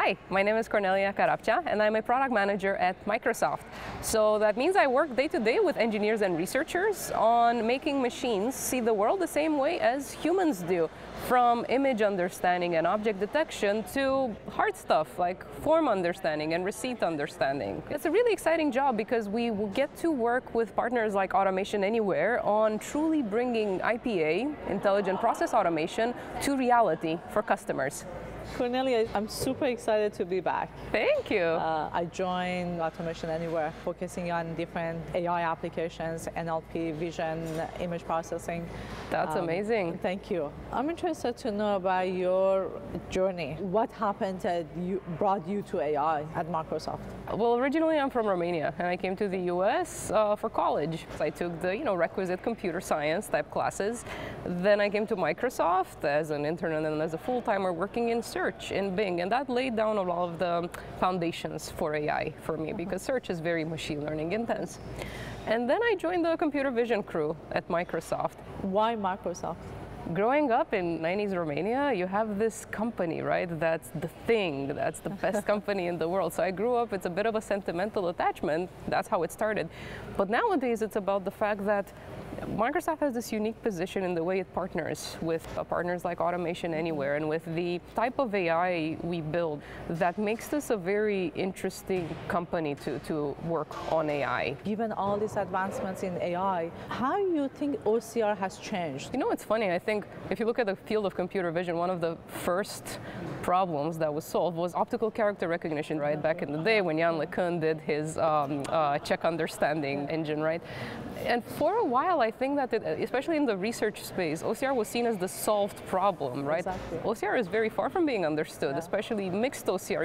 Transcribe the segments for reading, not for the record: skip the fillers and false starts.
Hi, my name is Cornelia Carapcea, and I'm a product manager at Microsoft. So that means I work day to day with engineers and researchers on making machines see the world the same way as humans do, from image understanding and object detection to hard stuff like form understanding and receipt understanding. It's a really exciting job because we will get to work with partners like Automation Anywhere on truly bringing IPA, intelligent process automation, to reality for customers. Cornelia, I'm super excited to be back. Thank you. I joined Automation Anywhere, focusing on different AI applications, NLP, vision, image processing. That's amazing. Thank you. I'm interested to know about your journey. What happened that brought you to AI at Microsoft? Well, originally I'm from Romania, and I came to the US for college. I took the requisite computer science type classes. Then I came to Microsoft as an intern and then as a full-timer working in search in Bing, and that laid down a lot of the foundations for AI for me because search is very machine learning intense. And then I joined the computer vision crew at Microsoft. Why Microsoft? Growing up in 90s Romania, you have this company, right? That's the thing, that's the best company in the world. So I grew up, it's a bit of a sentimental attachment. That's how it started. But nowadays, it's about the fact that Microsoft has this unique position in the way it partners with partners like Automation Anywhere and with the type of AI we build that makes this a very interesting company to work on AI. Given all these advancements in AI, how do you think OCR has changed? You know, it's funny. I think if you look at the field of computer vision, one of the first problems that was solved was optical character recognition, right? Back in the day when Jan LeCun did his check understanding engine, right? And for a while, I think that, especially in the research space, OCR was seen as the solved problem, right? Exactly. OCR is very far from being understood, especially mixed OCR,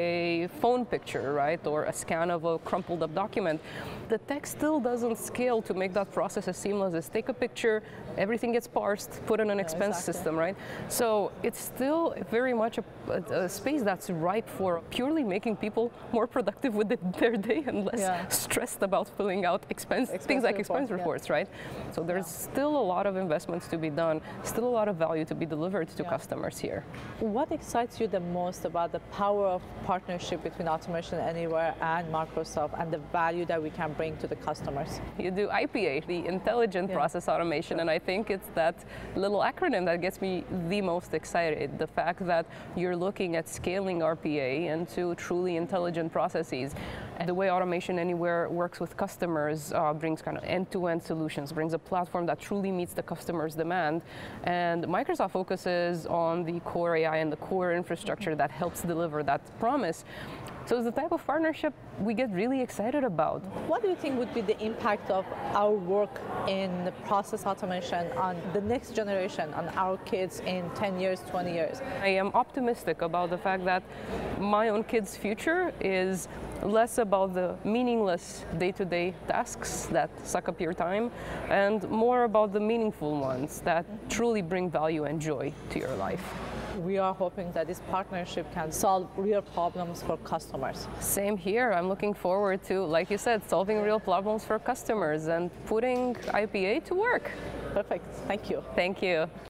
a phone picture, right? Or a scan of a crumpled up document. The tech still doesn't scale to make that process as seamless as take a picture, everything gets parsed, put in an expense system, right? So it's still very much a space that's ripe for purely making people more productive with their day and less stressed about filling out things like expense reports, right? So there's still a lot of investments to be done, still a lot of value to be delivered to customers here. What excites you the most about the power of partnership between Automation Anywhere and Microsoft and the value that we can bring to the customers? You do IPA, the Intelligent Process Automation, and I think it's that little acronym that gets me the most excited. The fact that you're looking at scaling RPA into truly intelligent processes. The way Automation Anywhere works with customers brings kind of end-to-end solutions, brings a platform that truly meets the customer's demand. And Microsoft focuses on the core AI and the core infrastructure that helps deliver that promise. So it's the type of partnership we get really excited about. What do you think would be the impact of our work in process automation on the next generation, on our kids in 10 years, 20 years? I am optimistic about the fact that my own kids' future is less about the meaningless day-to-day tasks that suck up your time and more about the meaningful ones that truly bring value and joy to your life. We are hoping that this partnership can solve real problems for customers. Same here. I'm looking forward to, like you said, solving real problems for customers and putting IPA to work. Perfect. Thank you. Thank you.